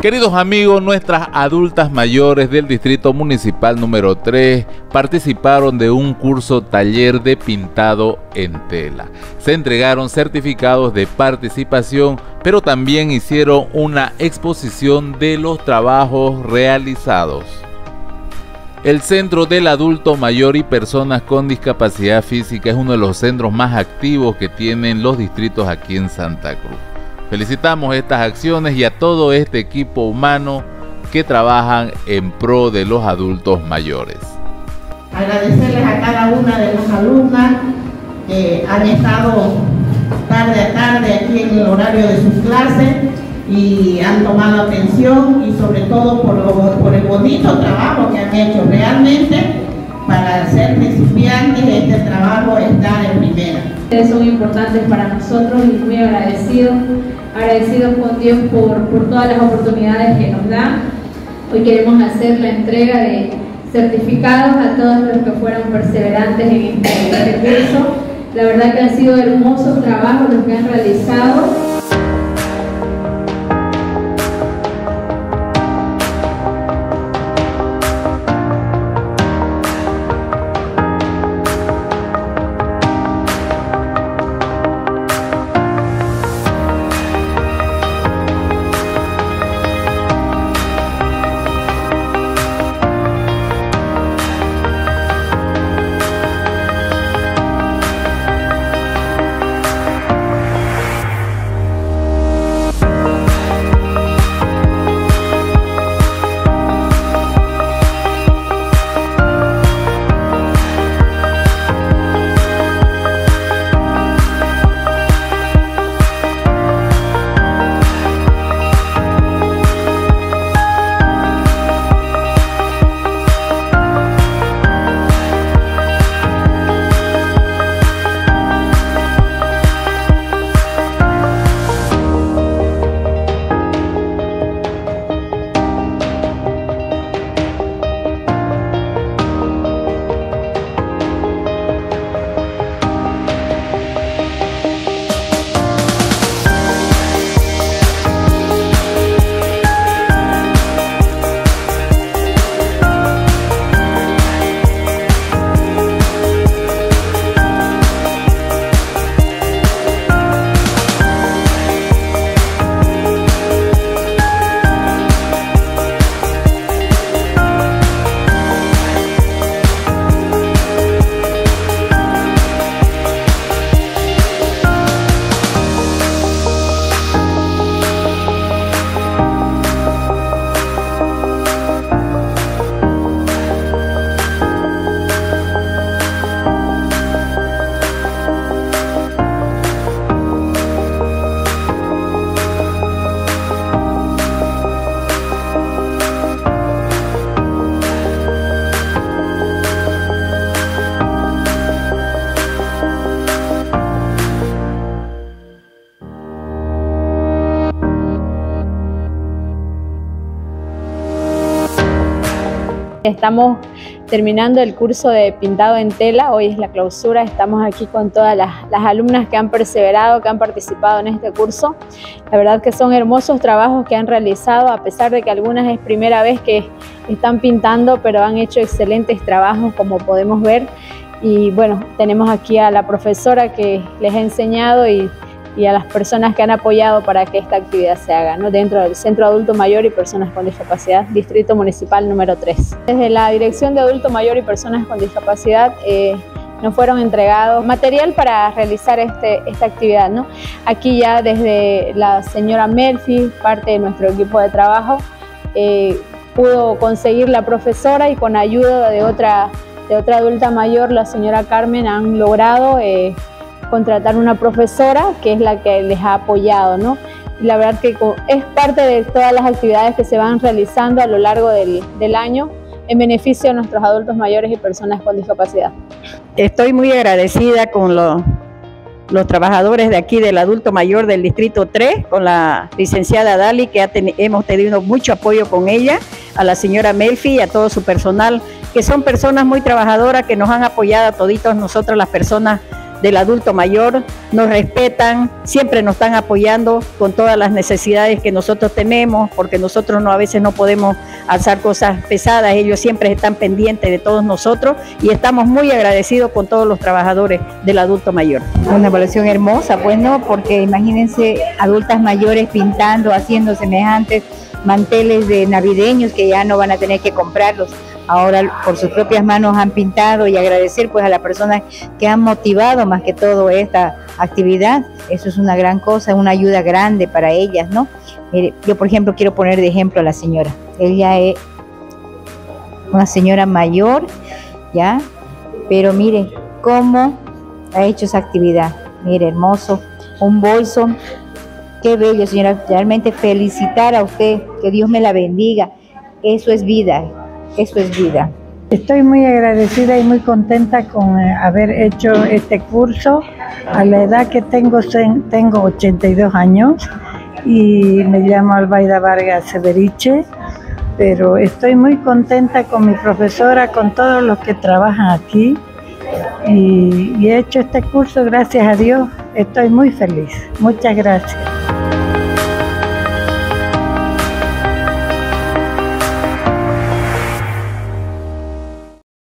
Queridos amigos, nuestras adultas mayores del Distrito Municipal número 3 participaron de un curso taller de pintado en tela. Se entregaron certificados de participación, pero también hicieron una exposición de los trabajos realizados. El Centro del Adulto Mayor y Personas con Discapacidad Física es uno de los centros más activos que tienen los distritos aquí en Santa Cruz. Felicitamos estas acciones y a todo este equipo humano que trabajan en pro de los adultos mayores. Agradecerles a cada una de las alumnas que han estado tarde a tarde aquí en el horario de sus clases y han tomado atención, y sobre todo por el bonito trabajo que han hecho. Realmente, para ser principiantes, este trabajo está en primera. Ustedes son importantes para nosotros y muy agradecidos con Dios por todas las oportunidades que nos da. Hoy queremos hacer la entrega de certificados a todos los que fueron perseverantes en este curso. La verdad que han sido hermosos trabajos los que han realizado. Estamos terminando el curso de pintado en tela, hoy es la clausura, estamos aquí con todas las alumnas que han perseverado, que han participado en este curso. La verdad que son hermosos trabajos que han realizado, a pesar de que algunas es primera vez que están pintando, pero han hecho excelentes trabajos, como podemos ver. Y bueno, tenemos aquí a la profesora que les ha enseñado y a las personas que han apoyado para que esta actividad se haga, ¿no?, dentro del Centro Adulto Mayor y Personas con Discapacidad, Distrito Municipal número 3. Desde la Dirección de Adulto Mayor y Personas con Discapacidad nos fueron entregados material para realizar esta actividad, ¿no? Aquí ya desde la señora Melfi, parte de nuestro equipo de trabajo, pudo conseguir la profesora, y con ayuda de otra adulta mayor, la señora Carmen, han logrado contratar una profesora que es la que les ha apoyado, ¿no? Y la verdad que es parte de todas las actividades que se van realizando a lo largo del año en beneficio de nuestros adultos mayores y personas con discapacidad. Estoy muy agradecida con los trabajadores de aquí del adulto mayor del Distrito 3, con la licenciada Dali, que hemos tenido mucho apoyo con ella, a la señora Melfi y a todo su personal, que son personas muy trabajadoras que nos han apoyado a toditos nosotros, las personas del adulto mayor, nos respetan, siempre nos están apoyando con todas las necesidades que nosotros tenemos, porque nosotros a veces no podemos alzar cosas pesadas, ellos siempre están pendientes de todos nosotros y estamos muy agradecidos con todos los trabajadores del adulto mayor. Una evaluación hermosa, pues no, porque imagínense adultas mayores pintando, haciendo semejantes manteles de navideños que ya no van a tener que comprarlos. Ahora por sus propias manos han pintado, y agradecer pues a las personas que han motivado más que todo esta actividad. Eso es una gran cosa, una ayuda grande para ellas, ¿no? Mire, yo por ejemplo quiero poner de ejemplo a la señora. Ella es una señora mayor, ¿ya? Pero mire cómo ha hecho esa actividad. Mire, hermoso, un bolso. Qué bello, señora. Realmente felicitar a usted, que Dios me la bendiga. Eso es vida. Eso es vida. Estoy muy agradecida y muy contenta con haber hecho este curso. A la edad que tengo 82 años y me llamo Albaida Vargas Severiche, pero estoy muy contenta con mi profesora, con todos los que trabajan aquí y he hecho este curso, gracias a Dios. Estoy muy feliz. Muchas gracias.